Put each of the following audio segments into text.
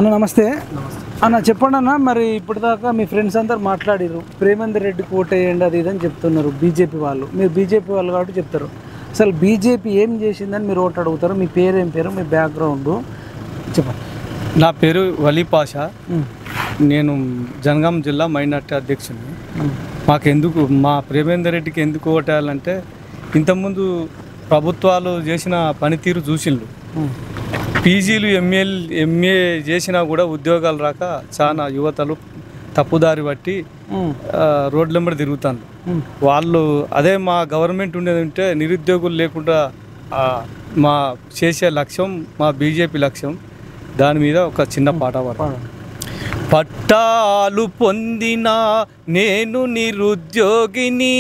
అన్న నమస్తే. నమస్తే అన్న చెప్పండి అన్న, మరి ఇప్పటిదాకా మీ ఫ్రెండ్స్ అందరు మాట్లాడారు, ప్రేమేందర్ రెడ్డికి ఓటేయండి అది ఇదని చెప్తున్నారు బీజేపీ వాళ్ళు. మీరు బీజేపీ వాళ్ళు కాబట్టి చెప్తారు. అసలు బీజేపీ ఏం చేసిందని మీరు ఓటు అడుగుతారు? మీ పేరు ఏం పేరు, మీ బ్యాక్గ్రౌండ్ చెప్పండి. నా పేరు వలీ పాషా. నేను జనగాం జిల్లా మైనార్టీ అధ్యక్షుడిని. మాకెందుకు మా ప్రేమేందర్ రెడ్డికి ఎందుకు ఓటేయాలంటే ఇంతకుముందు ప్రభుత్వాలు చేసిన పనితీరు చూసిండ్రు. పీజీలు ఎంఏ చేసినా కూడా ఉద్యోగాలు రాక చాలా యువతలు తప్పుదారి బట్టి రోడ్లెంబడి తిరుగుతాను. వాళ్ళు అదే మా గవర్నమెంట్ ఉండేది ఉంటే నిరుద్యోగులు లేకుండా మా చేసే లక్ష్యం, మా బీజేపీ లక్ష్యం. దాని మీద ఒక చిన్న పాట పాడాలి. పట్టాలు పొందిన నేను నిరుద్యోగిని,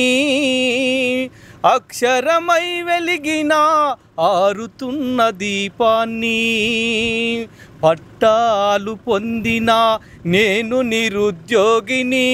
అక్షరమై వెలిగిన ఆరుతున్న దీపాన్ని. పట్టాలు పొందిన నేను నిరుద్యోగిని,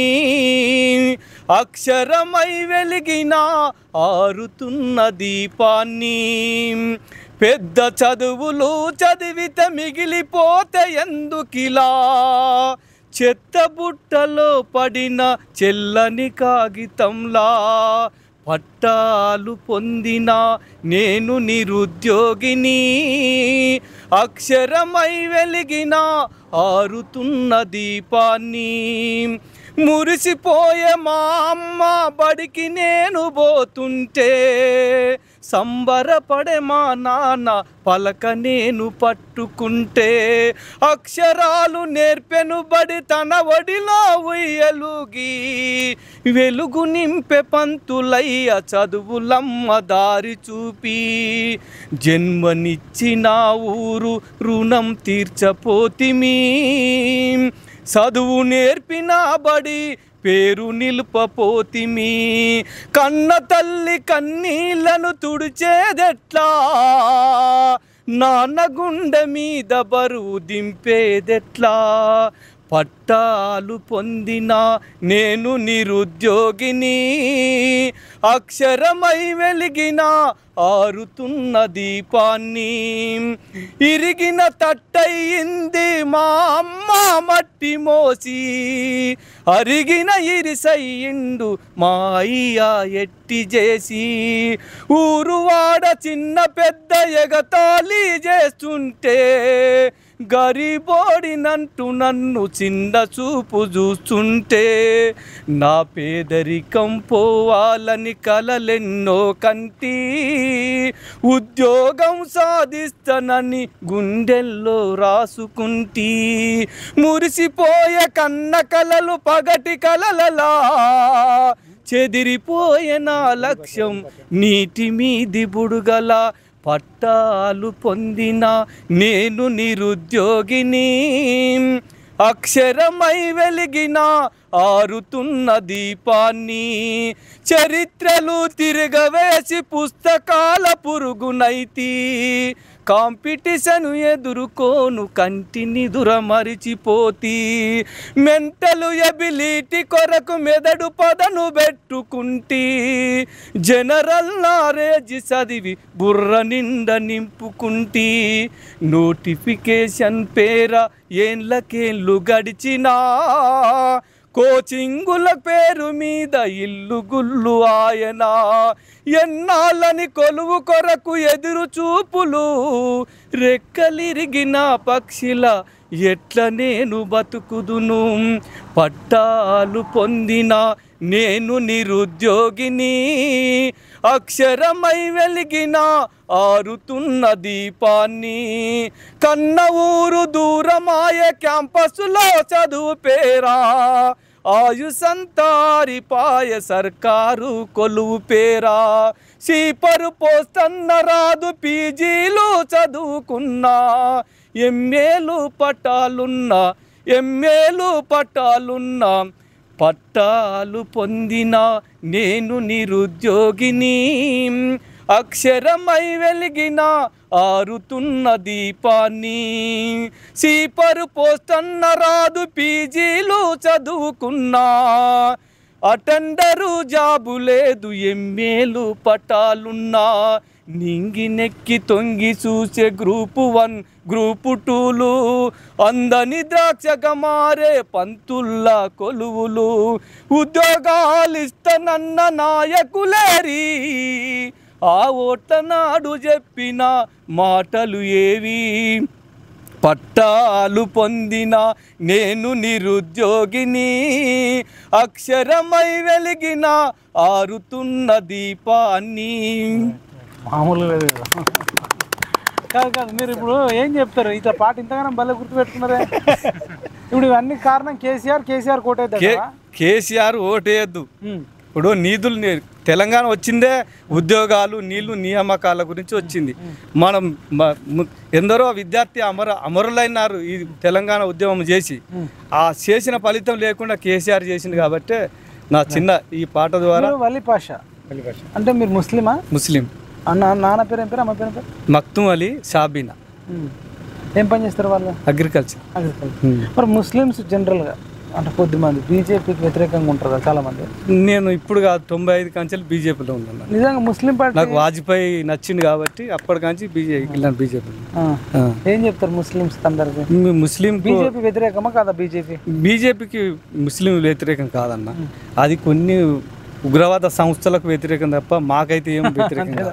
అక్షరమై వెలిగిన ఆరుతున్న దీపాన్ని. పెద్ద చదువులు చదివితే మిగిలిపోతే ఎందుకిలా, చెత్త బుట్టలో పడిన చెల్లని కాగితంలా. పట్టాలు పొందిన నేను నిరుద్యోగిని, అక్షరమై వెలిగిన ఆరుతున్న దీపాన్ని. మురిసిపోయే మా అమ్మ బడికి నేను పోతుంటే, సంబరపడే మా నాన్న పలక నేను పట్టుకుంటే. అక్షరాలు నేర్పెను బడి తన ఒడిలో ఉయ్యలుగి, వెలుగు నింపే పంతులయ్య చదువులమ్మ దారి చూపి. జన్మనిచ్చిన ఊరు రుణం తీర్చపోతిమి, చదువు నేర్పిన బడి పేరు నిలుపపోతిమి. కన్న తల్లి కన్నీళ్లను తుడిచేదెట్లా, నాన్న గుండె మీద బరువు దింపేదెట్లా. పట్టాలు పొందిన నేను నిరుద్యోగిని, అక్షరమై వెలిగిన ఆరుతున్న దీపాన్ని. ఇరిగిన తట్టయింది మా అమ్మ మట్టి మోసి, అరిగిన ఇరిసయ్యిండు మా అయ్య ఎట్టి చేసి. ఊరువాడ చిన్న పెద్ద ఎగతాళి చేస్తుంటే, గరీబోడినంటూ నన్ను చిన్న చూపు చూస్తుంటే. నా పేదరికం పోవాలని కలలెన్నో కంటి, ఉద్యోగం సాధిస్తానని గుండెల్లో రాసుకుంటి. మురిసిపోయే కన్న కలలు పగటి కలలలా, చెదిరిపోయే నా లక్ష్యం నీటి మీది బుడుగల. పట్టాలు పొందిన నేను నిరుద్యోగిని, అక్షరమై వెలిగిన ఆరుతున్న దీపాన్ని. చరిత్రలు తిరగవేసి పుస్తకాల పురుగునైతి, కాంపిటీషన్ ఎదుర్కోను కంటిని దురమరిచిపోతి. మెంటల్ ఎబిలిటీ కొరకు మెదడు పదను పెట్టుకుంటి, జనరల్ నాలెడ్జ్ చదివి బుర్ర నిండా నింపుకుంటి. నోటిఫికేషన్ పేర ఏండ్లకేళ్ళు గడిచినా, కోచింగుల పేరు మీద ఇల్లు గుల్లు ఆయన. ఎన్నాళ్ళని కొలువు కొరకు ఎదురు చూపులు, రెక్కలిరిగిన పక్షిల ఎట్ల నేను బతుకుదును. పట్టాలు పొందిన నేను నిరుద్యోగిని, అక్షరమై వెలిగిన ఆరుతున్న దీపాన్ని. కన్న ఊరు దూరమాయ క్యాంపస్లో చదువు పేరా, ఆయుసంతారిపాయ సర్కారు కొలువు పేరా. సీపరు పోస్తన్న రాదు పీజీలు చదువుకున్నా, ఎంఏలు పట్టాలున్నా. పట్టాలు పొందిన నేను నిరుద్యోగిని, అక్షరమై వెలిగిన ఆరుతున్న దీపాన్ని. సీపరు పోస్తన్న రాదు పీజీలు చదువుకున్నా, అటెండరు జాబు లేదు ఎంఏలు పటాలున్నా. నింగి నెక్కి తొంగి చూసే గ్రూపు 1 గ్రూపు 2లు అందని ద్రాక్షగా మారే పంతుల్లా కొలువులు ఉద్యోగాలిస్తనన్న నాయకులేరి ఆ ఓట్ల నాడు చెప్పిన మాటలు ఏవి పట్టాలు పొందిన నేను నిరుద్యోగిని అక్షరమై వెలిగిన ఆరుతున్న దీపాన్ని మామూలుగా లేదు కదా. కాదు మీరు ఇప్పుడు ఏం చెప్తారు ఇట్లా పాట ఇంతగానో భలే గుర్తుపెట్టుకున్నారే. ఇప్పుడు ఇవన్నీ కారణం కేసీఆర్ కోటేద్దా? కేసీఆర్ ఓటేయద్దు. ఇప్పుడు నిధులు తెలంగాణ వచ్చిందే ఉద్యోగాలు నీళ్లు నియామకాల గురించి వచ్చింది. మనం ఎందరో విద్యార్థి అమరులైనారు ఈ తెలంగాణ ఉద్యమం చేసి. ఆ చేసిన ఫలితం లేకుండా కేసీఆర్ చేసింది కాబట్టి నా చిన్న ఈ పాట ద్వారా. వలీ పాషా అంటే మీరు ముస్లిమా? ముస్లిం. నాన్న పేరు ఏం పేరు, అమ్మ పేరు? మక్తుమ్ అలీ షాబీనా. ఏం పని చేస్తారు వాళ్ళు? అగ్రికల్చర్. మరి ముస్లిమ్స్ జనరల్గా అంటే కొద్దిమంది బీజేపీకి వ్యతిరేకంగా ఉంటారు కదా చాలా మంది. నేను ఇప్పుడు కాదు 95 కాంచెలు బీజేపీలో ఉన్నాను. నిజంగా ముస్లిం పార్టీ నాకు వాజ్పేయి నచ్చింది కాబట్టి అప్పటికాంచి బీజేపీ. ఏం చెప్తారు ముస్లిమ్స్ అందరికి? ముస్లిం బీజేపీ వ్యతిరేకమా కాదా? బీజేపీకి ముస్లిం వ్యతిరేకం కాదన్న, అది కొన్ని ఉగ్రవాద సంస్థలకు వ్యతిరేకం తప్ప మాకైతే ఏం వ్యతిరేకం కాదు.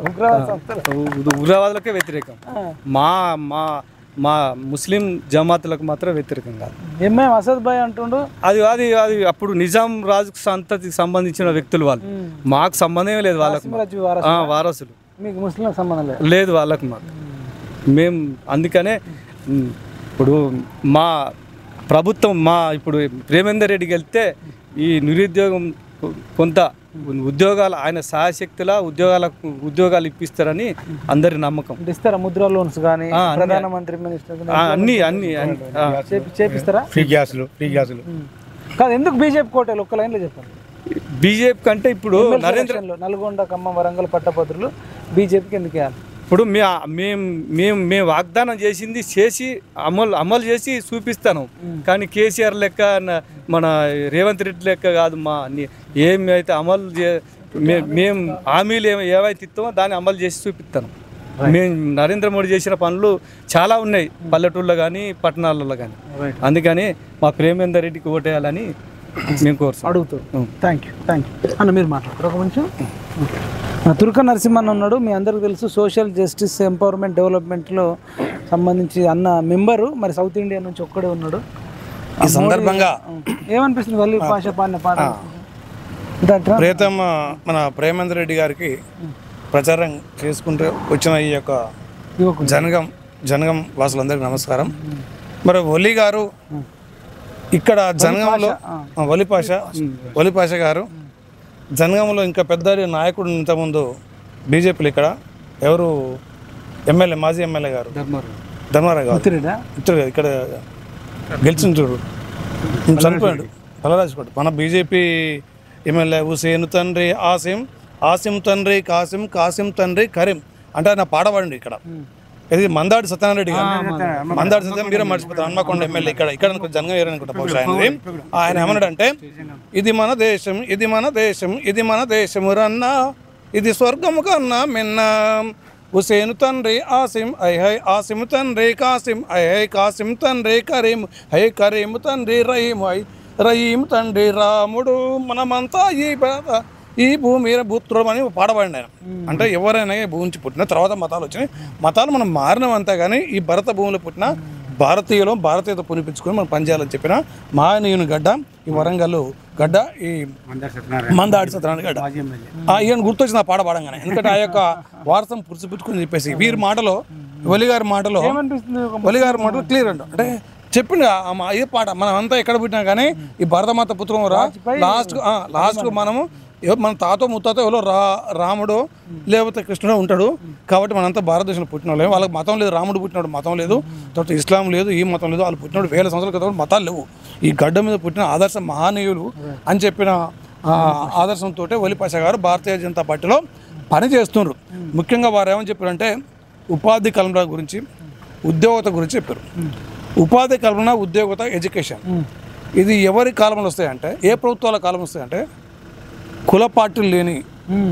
ఉగ్రవాదులకే వ్యతిరేకం. మా మా మా ముస్లిం జమాతులకు మాత్రం వ్యతిరేకం కాదు. ఎంఏం అసద్ భాయ్ అంటుండు అది అది అది అప్పుడు నిజాం రాజు సంతతికి సంబంధించిన వ్యక్తులు వాళ్ళు. మాకు సంబంధం లేదు వాళ్ళకు, వారసులు. మీకు ముస్లిం సంబంధం లేదు వాళ్ళకు మాకు. మేము అందుకనే ఇప్పుడు మా ప్రభుత్వం ఇప్పుడు ప్రేమేందర్ రెడ్డికి వెళ్తే ఈ నిరుద్యోగం కొంత ఉద్యోగాలు ఆయన సహాయశక్తుల ఉద్యోగాలు ఇప్పిస్తారని అందరి నమ్మకం. ఇస్తారా? ముద్రా లోన్స్ కానీ ప్రధానమంత్రి మినిస్టర్ అన్ని చేపిస్తారా? ఫ్రీ గ్యాసులు కాదు. ఎందుకు బీజేపీ కోటలు ఒక్క లైన్లో చెప్పండి. బీజేపీ కంటే ఇప్పుడు నల్గొండ, ఖమ్మం, వరంగల్ పట్టభద్రులు బీజేపీకి ఎందుకు వేయాలి? ఇప్పుడు మేము వాగ్దానం చేసి అమలు చేసి చూపిస్తాను. కానీ కేసీఆర్ లెక్క మన రేవంత్ రెడ్డి లెక్క కాదు. ఏమి అయితే అమలు మేము హామీలు ఏవైతే ఇస్తామో దాన్ని అమలు చేసి చూపిస్తాను. మేము నరేంద్ర మోడీ చేసిన పనులు చాలా ఉన్నాయి పల్లెటూళ్ళలో కానీ పట్టణాలలో కానీ. అందుకని మా ప్రేమేందర్ రెడ్డికి ఓటేయాలని మేము కోరుతాం, అడుగుతాం. థ్యాంక్ యూ అన్న. మీరు మాట్లాడతారు ఒక నిమిషం. తుర్క నరసింహన్ ఉన్నాడు, మీ అందరికీ తెలుసు. సోషల్ జస్టిస్ ఎంపవర్మెంట్ డెవలప్మెంట్లో సంబంధించి అన్న మెంబరు. మరి సౌత్ ఇండియా నుంచి ఒక్కడే ఉన్నాడు. ఈ సందర్భంగా ఏమనిపిస్తుంది వల్లి పాషా పాడిన పాట? ప్రియతమ మన ప్రేమేందర్ రెడ్డి గారికి ప్రచారం చేసుకుంటూ వచ్చిన ఈ యొక్క జనగం వాసులందరికీ నమస్కారం. మరి ఒలి గారు ఇక్కడ జనగంలో ఒలి పాష గారు జనగాంలో ఇంకా పెద్ద నాయకుడు ఇంతకుముందు బీజేపీలో ఇక్కడ ఎవరు ఎమ్మెల్యే, మాజీ ఎమ్మెల్యే గారు ధర్మారావు గారు ఇక్కడ గెలిచిన చూడు, చనిపోయాడు పలరాజుకోట. మన బీజేపీ ఎమ్మెల్యే హుసేన్ తండ్రి ఆసిం తండ్రి కాసిం తండ్రి కరీం అంటే ఆయన పాడవాడండి ఇక్కడ. ఇది మందాడి సత్యనారాయణ రెడ్డి గారు. మందాడి సత్యం మీరే మర్చిపోతారు. హన్మకొండ ఎమ్మెల్యే ఇక్కడ జనగం ఏరనుకుంటా బహుశా ఆయన ఏమన్నాడంటే, ఇది మన దేశం ఇది మన దేశము రన్నా, ఇది స్వర్గము కన్నా మిన్న. హుసేన్ తండ్రి ఆసిం తండ్రి కాసిం తండ్రి కరీం తండ్రి రహీం తండ్రి రాముడు. మనమంతా ఈ భూమి మీద భూత్రం అని పాడబడిన ఆయన. అంటే ఎవరైనా భూమి నుంచి పుట్టిన తర్వాత మతాలు వచ్చినాయి. మతాలు మనం మారినవంతా కానీ ఈ భరత భూమిలో పుట్టిన భారతీయత పునిపించుకొని మనం పనిచేయాలని చెప్పిన మహనీయుని గడ్డ ఈ వరంగల్ గడ్డ, ఈ మందాడి సత్యనారాయణ గడ్డ. ఈయన గుర్తొచ్చింది ఆ పాట పాడంగానే. ఎందుకంటే ఆ యొక్క వారసం పురుచుపుచ్చుకుని చెప్పేసి వీరి మాటలో ఒలిగారి మాటలో క్లియర్ అంటే చెప్పిండు. ఏ పాట మనం అంతా ఎక్కడ పుట్టినా కానీ ఈ భరతమాత పుత్రం లాస్ట్కు మనము మన తాతో ముత్తాతో ఎవరో రాముడు లేకపోతే కృష్ణుడు ఉంటాడు. కాబట్టి మనంతా భారతదేశంలో పుట్టిన వాళ్ళే. వాళ్ళకి మతం లేదు. రాముడు పుట్టినాడు మతం లేదు, తర్వాత ఇస్లాం లేదు, ఈ మతం లేదు. వాళ్ళు పుట్టినాడు 1000 సంవత్సరాల క్రితం. మతాలు లేవు. ఈ గడ్డ మీద పుట్టిన ఆదర్శ మహనీయులు అని చెప్పిన ఆదర్శంతో ఒలి పాషా గారు భారతీయ జనతా పార్టీలో పనిచేస్తున్నారు. ముఖ్యంగా వారు ఏమని చెప్పారంటే ఉపాధి కల్పన గురించి, ఉద్యోగత గురించి చెప్పారు. ఉపాధి కల్పన, ఉద్యోగత, ఎడ్యుకేషన్ ఇది ఎవరి కాలంలో వస్తాయంటే, ఏ ప్రభుత్వాల కాలం వస్తాయంటే కుల పార్టీలు లేని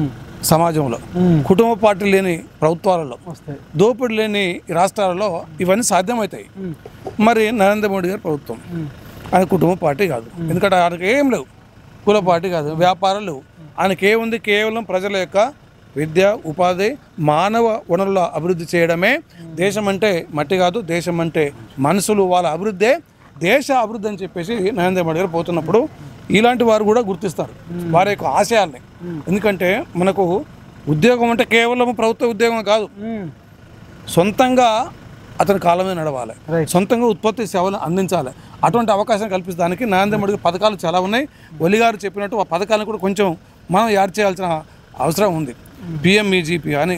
సమాజంలో, కుటుంబ పార్టీ లేని ప్రభుత్వాలలో, వస్తాయి. దోపిడీ లేని రాష్ట్రాలలో ఇవన్నీ సాధ్యమవుతాయి. మరి నరేంద్ర మోడీ గారి ప్రభుత్వం ఆయన కుటుంబ పార్టీ కాదు, ఎందుకంటే ఆయనకి ఏం లేవు, కుల పార్టీ కాదు, వ్యాపారాలు లేవు. ఆయనకి ఏముంది, కేవలం ప్రజల యొక్క విద్య, ఉపాధి, మానవ వనరుల అభివృద్ధి చేయడమే. దేశం అంటే మట్టి కాదు, దేశం అంటే మనుషులు, వాళ్ళ అభివృద్ధే దేశ అభివృద్ధి అని చెప్పేసి నరేంద్ర మోడీ గారు పోతున్నప్పుడు ఇలాంటి వారు కూడా గుర్తిస్తారు వారి యొక్క ఆశయాల్ని. ఎందుకంటే మనకు ఉద్యోగం అంటే కేవలం ప్రభుత్వ ఉద్యోగం కాదు, సొంతంగా అతని కాలం మీద నడవాలి, సొంతంగా ఉత్పత్తి సేవలు అందించాలి. అటువంటి అవకాశం కల్పించడానికి నరేంద్ర మోడీ పథకాలు చాలా ఉన్నాయి. ఒలి గారు చెప్పినట్టు ఆ పథకాలను కూడా కొంచెం మనం యాడ్ చేయాల్సిన అవసరం ఉంది. పిఎంఈజీపీ అని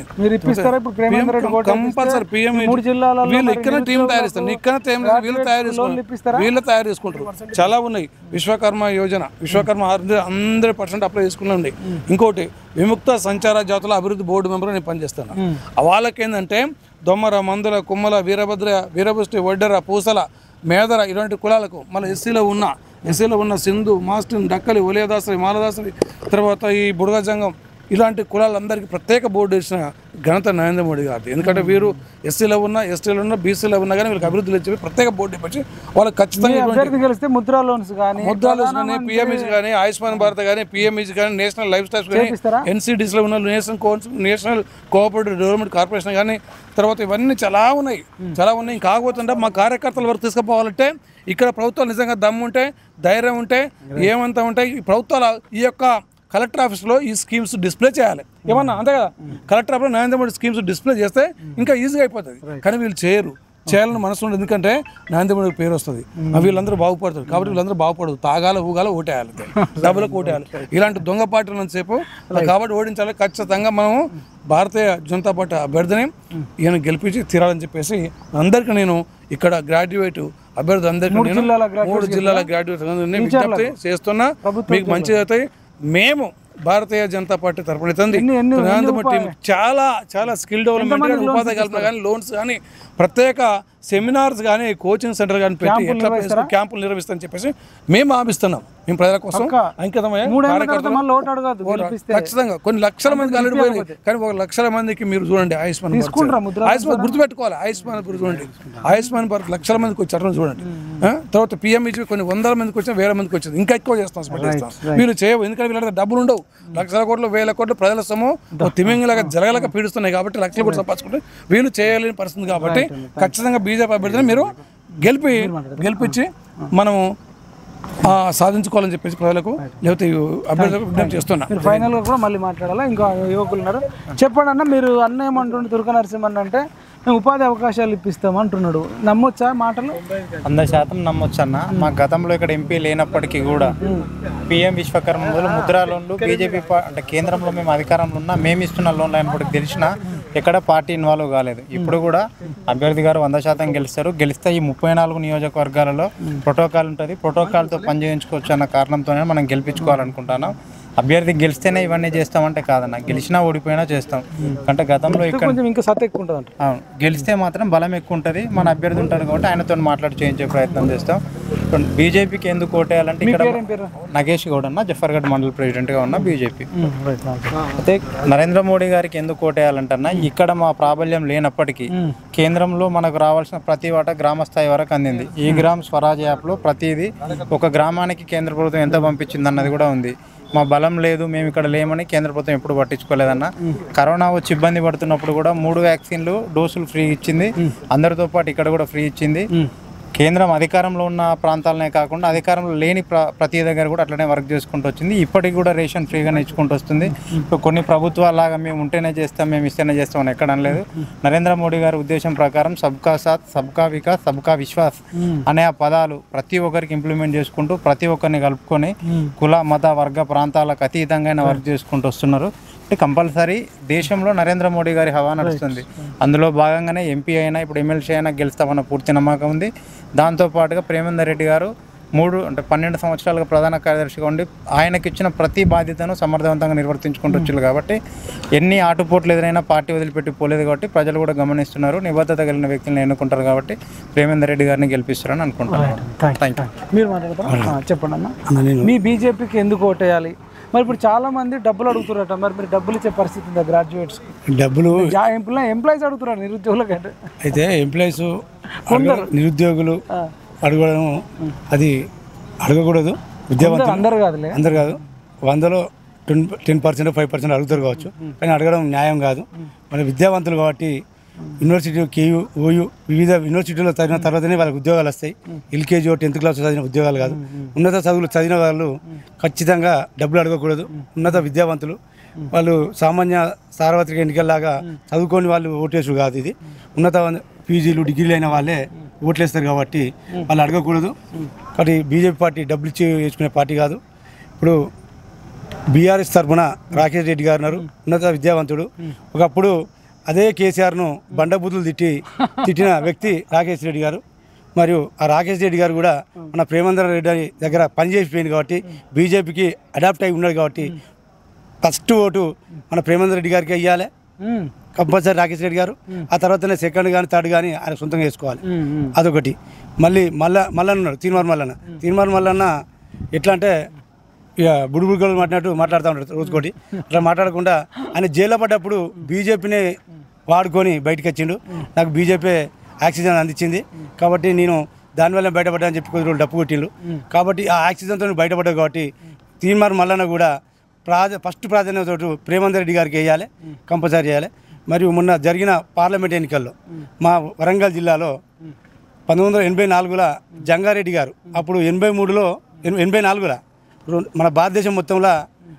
కంపల్సరీ వీళ్ళు ఇక్కడ టీం తయారు చేస్తారు, ఇక్కడ వీళ్ళు తయారు చేసుకుంటారు. చాలా ఉన్నాయి. విశ్వకర్మ యోజన, విశ్వకర్మ 100% అప్లై చేసుకున్నాండి. ఇంకోటి విముక్త సంచార జాతుల అభివృద్ధి బోర్డు మెంబర్ నేను పనిచేస్తాను. వాళ్ళకి ఏంటంటే దొమ్మర, మందుల, కుమ్మల, వీరభద్ర, వీరపుష్టి, వడ్డెర, పూసల, మేదర ఇలాంటి కులాలకు మళ్ళీ ఎస్సీలో ఉన్న సింధు, మాస్టిన్, డక్కలి, ఒలియదాసరి, మాలదాసరి, తర్వాత ఈ బుడగజంగం ఇలాంటి కులాలందరికీ ప్రత్యేక బోర్డు ఇచ్చిన ఘనత నరేంద్ర మోడీ గారిది. ఎందుకంటే వీరు ఎస్సీలో ఉన్న, ఎస్టీలో ఉన్న, బీసీలో ఉన్నా కానీ వీళ్ళకి అభివృద్ధిలో చెప్పి ప్రత్యేక బోర్డు ఇప్పించి వాళ్ళకి ఖచ్చితంగా ముద్రా లోన్స్ కానీ, పిఎంఈజీ కానీ, ఆయుష్మాన్ భారత్ కానీ, పిఎంఈజీ కానీ, నేషనల్ లైఫ్ స్టైల్ కానీ, ఎన్సీడీస్లో ఉన్న నేషనల్ కోఆపరేటివ్ డెవలప్మెంట్ కార్పొరేషన్ కానీ, తర్వాత ఇవన్నీ చాలా ఉన్నాయి. కాకపోతే మా కార్యకర్తల వరకు తీసుకుపోవాలంటే ఇక్కడ ప్రభుత్వాలు నిజంగా దమ్ము ఉంటే, ధైర్యం ఉంటే, ఏమంతా ఉంటాయి ఈ ప్రభుత్వాల ఈ యొక్క కలెక్టర్ ఆఫీస్లో ఈ స్కీమ్స్ డిస్ప్లే చేయాలి. ఏమన్నా అంతే కదా, కలెక్టర్ ఆఫీస్లో నరేంద్ర మోడీ స్కీమ్స్ డిస్ప్లే చేస్తే ఇంకా ఈజీగా అయిపోతుంది. కానీ వీళ్ళు చేయాలని మనసు ఉండదు, ఎందుకంటే నరేంద్ర మోడీ పేరు వస్తుంది, వీళ్ళందరూ బాగుపడతారు. కాబట్టి వీళ్ళందరూ బాగుపడదు, తాగాల ఊగాల ఓటేయాలి, డబ్బులకు ఓటేయాలి. ఇలాంటి దొంగ పార్టీలను సేపు కాబట్టి ఓడించాలి. ఖచ్చితంగా మనము భారతీయ జనతా పార్టీ అభ్యర్థిని ఈయన గెలిపించి తీరాలని చెప్పేసి అందరికీ నేను ఇక్కడ గ్రాడ్యుయేట్ అభ్యర్థి అందరికీ 3 జిల్లాల గ్రాడ్యుయేట్ విజ్ఞప్తి చేస్తున్నా. మీకు మంచిగా అవుతాయి. మేము భారతీయ జనతా పార్టీ తరపున నరేంద్ర మోడీ చాలా స్కిల్ డెవలప్మెంట్ కానీ, ఉపాధి కల్పన కానీ, లోన్స్ కానీ, ప్రత్యేక సెమినార్స్ కానీ, కోచింగ్ సెంటర్ కానీ పెట్టి ఎట్లా క్యాంపులు నిర్వహిస్తామని చెప్పేసి మేము ఆపిస్తున్నాం. మేము ప్రజల కోసం ఖచ్చితంగా కొన్ని లక్షల మంది ఆల్రెడీ పోయింది. కానీ 1 లక్షల మందికి మీరు చూడండి ఆయుష్మాన్ గుర్తుపెట్టుకోవాలి. ఆయుష్మాన్ చూడండి, ఆయుష్మాన్ భారత్ లక్షల మందికి వచ్చారు చూడండి. తర్వాత పిఎంఈజీ కొన్ని 100 మందికి వచ్చినా 1000 మందికి వచ్చింది. ఇంకా ఎక్కువ చేస్తాం. వీళ్ళు చేయవు, ఎందుకంటే వీళ్ళ డబ్బులు ఉండవు. లక్షల కోట్లు 1000 కోట్లు ప్రజల సొమ్ము తిమింగిలాగా జరగలేక పీడిస్తున్నాయి కాబట్టి లక్షల కోట్లు సంపాదించుకుంటే వీళ్ళు చేయలేని పరిస్థితి. కాబట్టి ఖచ్చితంగా బీజేపీ అభ్యర్థిని మీరు గెలిపించి మనము సాధించుకోవాలని చెప్పేసి ప్రజలకు లేకపోతే అభ్యర్థులకు విజ్ఞప్తి చేస్తున్నా. ఫైనల్గా కూడా మళ్ళీ మాట్లాడాలా, ఇంకా యువకులు ఉన్నారు. చెప్పండి అన్న, మీరు అన్న ఏమంటుండే దుర్గా నరసింహన్ అంటే మేము ఉపాధి అవకాశాలు ఇప్పిస్తాం అంటున్నాడు, నమ్మొచ్చా మాటలు? 100% నమ్మొచ్చు అన్న. మా గతంలో ఇక్కడ ఎంపీ లేనప్పటికీ కూడా పిఎం విశ్వకర్మ మొదలు ముద్రా లోన్లు బీజేపీ అంటే కేంద్రంలో మేము అధికారంలో ఉన్నా మేము ఇస్తున్న లోన్లు అయినప్పటికీ తెలిసినా ఎక్కడ పార్టీ ఇన్వాల్వ్ కాలేదు. ఇప్పుడు కూడా అభ్యర్థి గారు 100% గెలుస్తారు. గెలిస్తే ఈ 34 నియోజకవర్గాలలో ప్రోటోకాల్ ఉంటుంది, ప్రోటోకాల్తో పనిచేయించుకోవచ్చు అన్న కారణంతోనే మనం గెలిపించుకోవాలనుకుంటున్నాం. అభ్యర్థి గెలిస్తేనే ఇవన్నీ చేస్తామంటే కాదన్న, గెలిచినా ఓడిపోయినా చేస్తాం. అంటే గతంలో ఇక్కడ ఇంకా సత్తా ఎక్కువ ఉంటుంది. అవును, గెలిస్తే మాత్రం బలం ఎక్కువ ఉంటుంది. మన అభ్యర్థి ఉంటారు కాబట్టి ఆయనతో మాట్లాడి చేయించే ప్రయత్నం చేస్తాం. బీజేపీకి ఎందుకు ఓటేయాలంటే ఇక్కడ నగేష్ గౌడ్ అన్న జఫర్గఢ్ మండల్ ప్రెసిడెంట్గా ఉన్న బీజేపీ. అయితే నరేంద్ర మోడీ గారికి ఎందుకు ఓటేయాలంటన్నా ఇక్కడ మా ప్రాబల్యం లేనప్పటికీ కేంద్రంలో మనకు రావాల్సిన ప్రతి వాటా గ్రామ స్థాయి వరకు అందింది. ఈ గ్రామ్ స్వరాజ్ యాప్లో ప్రతిదీ ఒక గ్రామానికి కేంద్ర ప్రభుత్వం ఎంత పంపించింది అన్నది కూడా ఉంది. మా బలం లేదు, మేము ఇక్కడ లేమని కేంద్ర ప్రభుత్వం ఎప్పుడు పట్టించుకోలేదన్న. కరోనా వచ్చి ఇబ్బంది పడుతున్నప్పుడు కూడా 3 వ్యాక్సిన్లు డోసులు ఫ్రీ ఇచ్చింది. అందరితో పాటు ఇక్కడ కూడా ఫ్రీ ఇచ్చింది. కేంద్రం అధికారంలో ఉన్న ప్రాంతాలనే కాకుండా అధికారంలో లేని ప్రతి దగ్గర కూడా అట్లనే వర్క్ చేసుకుంటూ వచ్చింది. ఇప్పటికి కూడా రేషన్ ఫ్రీగానే ఇచ్చుకుంటూ వస్తుంది. ఇప్పుడు కొన్ని ప్రభుత్వాలాగా మేము ఉంటేనే చేస్తాం, మేము ఇస్తేనే చేస్తాం అని ఎక్కడ అనలేదు. నరేంద్ర మోడీ గారి ఉద్దేశం ప్రకారం సబ్కా సాత్, సబ్కా వికాస్, సబ్కా విశ్వాస్ అనే ఆ పదాలు ప్రతి ఒక్కరికి ఇంప్లిమెంట్ చేసుకుంటూ ప్రతి ఒక్కరిని కలుపుకొని కుల మత వర్గ ప్రాంతాలకు అతీతంగా వర్క్ చేసుకుంటూ వస్తున్నారు. అంటే కంపల్సరీ దేశంలో నరేంద్ర మోడీ గారి హవా నడుస్తుంది. అందులో భాగంగానే ఎంపీ అయినా ఇప్పుడు ఎమ్మెల్సీ అయినా గెలుస్తామన్న పూర్తి నమ్మకం ఉంది. దాంతోపాటుగా ప్రేమేందర్ రెడ్డి గారు 12 సంవత్సరాలుగా ప్రధాన కార్యదర్శిగా ఉండి ఆయనకి ఇచ్చిన ప్రతి బాధ్యతను సమర్థవంతంగా నిర్వర్తించుకుంటూ వచ్చారు. కాబట్టి ఎన్ని ఆటుపోట్లు ఎదురైనా పార్టీ వదిలిపెట్టి పోలేదు. కాబట్టి ప్రజలు కూడా గమనిస్తున్నారు, నిబద్ధత కలిగిన వ్యక్తులను ఎన్నుకుంటారు. కాబట్టి ప్రేమేందర్ రెడ్డి గారిని గెలిపిస్తారని అనుకుంటున్నాను. మీరు మాట్లాడతారా? చెప్పండి అన్న, మీ బీజేపీకి ఎందుకు ఓటేయాలి? మరి ఇప్పుడు చాలా మంది డబ్బులు అడుగుతారట, మరి మీరు డబ్బులు ఇచ్చే పరిస్థితి ఉందా గ్రాడ్యుయేట్స్? డబ్బులు ఎంప్లాయీస్ అడుగుతున్నారు నిరుద్యోగులకు అంటే. అయితే ఎంప్లాయీస్ నిరుద్యోగులు అడగడం అది అడగకూడదు. విద్యావంతులు అందరు కాదులే, అందరు కాదు, 100లో 10% 5% అడుగుతారు కావచ్చు, కానీ అడగడం న్యాయం కాదు. మన విద్యావంతులు కాబట్టి యూనివర్సిటీ, కేయూ, ఓయూ వివిధ యూనివర్సిటీలో చదివిన తర్వాతనే వాళ్ళకి ఉద్యోగాలు వస్తాయి. ఎల్కేజీ 10th క్లాస్ చదివిన ఉద్యోగాలు కాదు. ఉన్నత చదువులు చదివిన వాళ్ళు ఖచ్చితంగా డబ్బులు అడగకూడదు. ఉన్నత విద్యావంతులు వాళ్ళు సామాన్య సార్వత్రిక ఎన్నికల్లాగా చదువుకొని వాళ్ళు ఓటేసు కాదు. ఇది ఉన్నత పీజీలు డిగ్రీలు అయిన వాళ్ళే ఓట్లేస్తారు కాబట్టి వాళ్ళు అడగకూడదు. కాబట్టి బీజేపీ పార్టీ డబ్బులు ఇచ్చి వేసుకునే పార్టీ కాదు. ఇప్పుడు బీఆర్ఎస్ తరఫున రాకేష్ రెడ్డి గారు ఉన్నారు, ఉన్నత విద్యావంతుడు. ఒకప్పుడు అదే కేసీఆర్ను బండబూతులు తిట్టిన వ్యక్తి రాకేష్ రెడ్డి గారు. మరియు ఆ రాకేష్ రెడ్డి గారు కూడా మన ప్రేమేందర్ రెడ్డి దగ్గర పనిచేసిపోయింది కాబట్టి బీజేపీకి అడాప్ట్ అయి ఉన్నాడు కాబట్టి ఫస్ట్ ఓటు మన ప్రేమేందర్ రెడ్డి గారికి ఇవ్వాలి కంపల్సరీ, రాకేష్ రెడ్డి గారు. ఆ తర్వాతనే సెకండ్ కానీ థర్డ్ కానీ ఆయన సొంతంగా వేసుకోవాలి. అదొకటి. మల్లన్న ఉన్నాడు, తీన్మార్ మల్లన్న ఎట్లా అంటే ఇక బుడుబుడుగోలు మాట్లాడుతూ ఉంటాడు రోజుకోటి. అట్లా మాట్లాడకుండా ఆయన జైల్లో పడ్డప్పుడు బీజేపీని వాడుకొని బయటకు వచ్చిండు. నాకు బీజేపీ ఆక్సిజన్ అందించింది కాబట్టి నేను దానివల్ల బయటపడ్డా అని చెప్పి కొద్ది రోజులు డప్పు కొట్టిండు. కాబట్టి ఆ ఆక్సిజన్తో బయటపడ్డావు కాబట్టి తీన్మార్ మల్లన్న కూడా ఫస్ట్ ప్రాధాన్యత ప్రేమేందర్ రెడ్డి గారికి వేయాలి, కంపల్సరీ చేయాలి. మరియు మొన్న జరిగిన పార్లమెంట్ ఎన్నికల్లో మా వరంగల్ జిల్లాలో 1984లో జంగారెడ్డి గారు, అప్పుడు 84లో మన భారతదేశం మొత్తంలో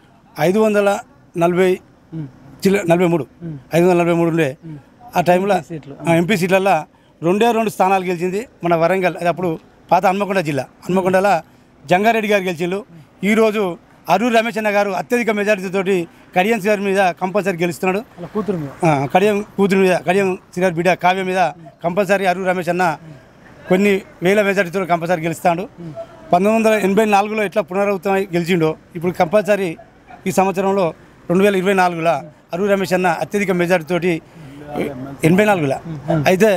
543 ఉండే. ఆ టైంలో ఎంపీ సీట్లలో 2 స్థానాలు గెలిచింది మన వరంగల్. అది అప్పుడు పాత హన్మకొండ జిల్లా. హన్మకొండలో జంగారెడ్డి గారు గెలిచిండు. ఈరోజు అరూరు రమేష్ అన్న గారు అత్యధిక మెజారిటీతోటి కడియం శ్రీగారి మీద కంపల్సరీ గెలుస్తున్నాడు. కడియం కూతురు మీద, కడియం శ్రీగారి బిడ్డ కావ్య మీద కంపల్సరీ అరూరు రమేష్ అన్న కొన్ని వేల మెజారిటీతో కంపల్సరీ గెలుస్తాడు. 1984లో ఎట్లా పునరావృతమై గెలిచిండో ఇప్పుడు కంపల్సరీ ఈ సంవత్సరంలో 2024లో అరూరు రమేష్ అన్న అత్యధిక మెజారిటీతోటి 84లో అయితే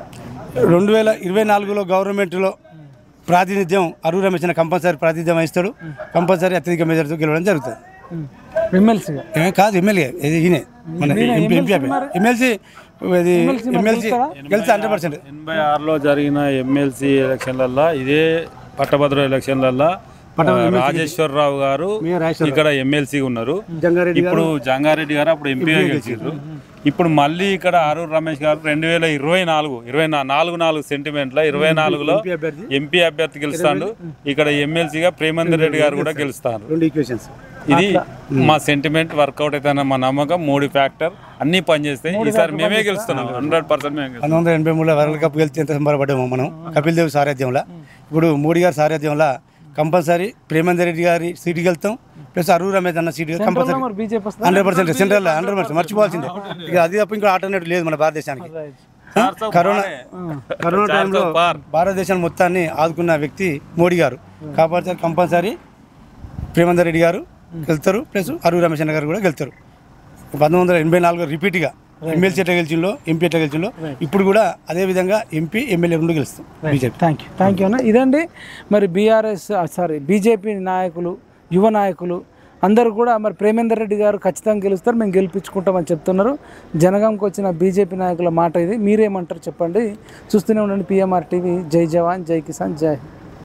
2024లో గవర్నమెంట్లో ప్రాతినిధ్యం అరూరు రమేష్ అన్న కంపల్సరీ ప్రాతినిధ్యం వహిస్తాడు. కంపల్సరీ అత్యధిక మెజారిటీతో గెలవడం జరుగుతుంది. కాదు ఎమ్మెల్యే, ఇది ఈయనే మన ఎమ్మెల్సీ గెలిచి 100%. 86లో జరిగిన ఎమ్మెల్సీ ఎలక్షన్లల్లో ఇదే పట్టభద్ర ఎలక్షన్లల్లో రాజేశ్వరరావు గారు ఇక్కడ ఎమ్మెల్సీ ఉన్నారు. ఇప్పుడు జంగారెడ్డి గారు అప్పుడు ఎంపీగా గెలిచారు. ఇప్పుడు మళ్ళీ ఇక్కడ అరూరు రమేష్ గారు 2024 సెంటిమెంట్లో 24లో ఎంపీ అభ్యర్థి గెలుస్తాడు. ఇక్కడ ఎమ్మెల్సీగా ప్రేమేందర్ రెడ్డి గారు కూడా గెలుస్తారు. ఇది మా సెంటిమెంట్ వర్కౌట్ అయితే మా నమ్మకం. 3 ఫ్యాక్టర్ అన్ని పనిచేస్తాయి. ఈసారి మేమే గెలుస్తున్నాం, 100% మేము. 1983లో వరల్డ్ కప్ గెలిచి ఎంత సంబరపడ్డాము మనం కపిల్ దేవ్ సారథ్యంలో. ఇప్పుడు మోడీ గారి సారథ్యంలో కంపల్సరీ ప్రేమేందర్ రెడ్డి గారి సీటు గెలుస్తాం, ప్లస్ అరూరు రమేష్ అన్న సీటు కంపల్సరీ 100% సెంట్రల్ 100% మర్చిపోవాల్సిందే. ఇక అది తప్ప ఇంకా ఆల్టర్నేటివ్ లేదు మన భారతదేశానికి. కరోనా టైంలో భారతదేశాన్ని మొత్తాన్ని ఆదుకున్న వ్యక్తి మోడీ గారు. కాబట్టి కంపల్సరీ ప్రేమేందర్ రెడ్డి గారు గెలుస్తారు, ప్లస్ అరూరు రమేష్ అన్న గారు కూడా గెలుస్తారు. 1984లో రిపీట్గా ఎమ్మెల్సీ ఎట్లా గెలిచిందో, ఎంపీ ఎట్లా గెలిచిందో ఇప్పుడు కూడా అదే విధంగా ఎంపీ ఎమ్మెల్యే 2 గెలుస్తాం బీజేపీ. థ్యాంక్ యూ అన్న. ఇదండి మరి బీజేపీ నాయకులు, యువ నాయకులు అందరూ కూడా మరి ప్రేమేందర్ రెడ్డి గారు ఖచ్చితంగా గెలుస్తారు, మేము గెలిపించుకుంటామని చెప్తున్నారు. జనగాంకి వచ్చిన బీజేపీ నాయకుల మాట ఇది. మీరేమంటారు చెప్పండి. చూస్తూనే ఉండండి PMR TV. జై జవాన్, జై కిసాన్, జై హింద్.